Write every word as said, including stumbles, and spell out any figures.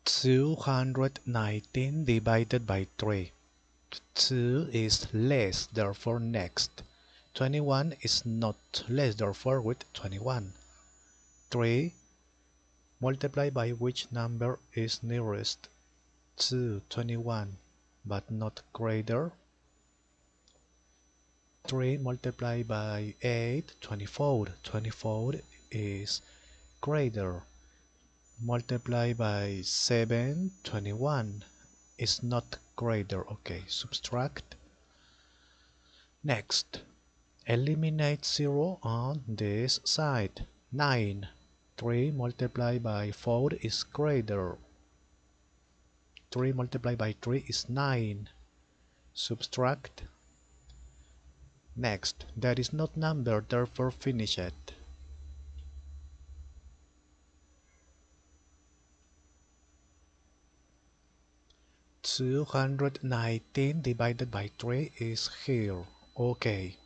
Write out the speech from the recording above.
two hundred nineteen divided by three. two is less, therefore next. twenty-one is not less, therefore with twenty-one. three multiplied by which number is nearest to twenty-one but not greater. three multiplied by eight, twenty-four. twenty-four is greater. Multiply by seven, twenty-one is not greater. Okay, subtract. Next, eliminate zero on this side. nine. three multiplied by four is greater. three multiplied by three is nine. Subtract. Next, that is not number, therefore finish it. two hundred nineteen divided by three is here. Okay.